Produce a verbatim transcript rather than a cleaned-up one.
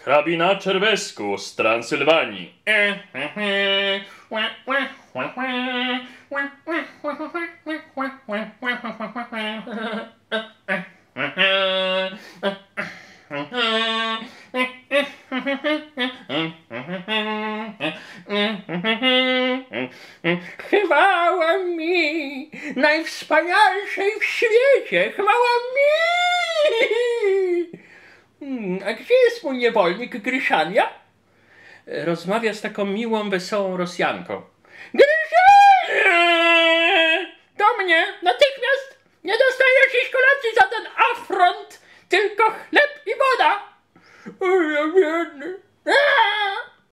hrabina Czerwesku z Transylwanii. Chwała mi, najwspanialszej w świecie, chwała mi! Hmm, a gdzie jest mój niewolnik Gryszania? Rozmawia z taką miłą, wesołą Rosjanką. Gryszania! Do mnie, natychmiast! Nie dostajesz dziś kolacji za ten afront, tylko chleb i woda! O, ja biedny! Aaa!